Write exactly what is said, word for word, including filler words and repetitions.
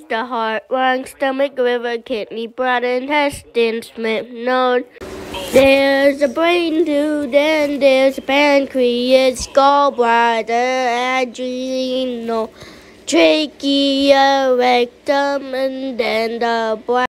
the heart, lung, stomach, liver, kidney, bladder, intestines, lymph node. There's a brain too, then there's a pancreas, gallbladder, adrenal, trachea, rectum, and then the bladder.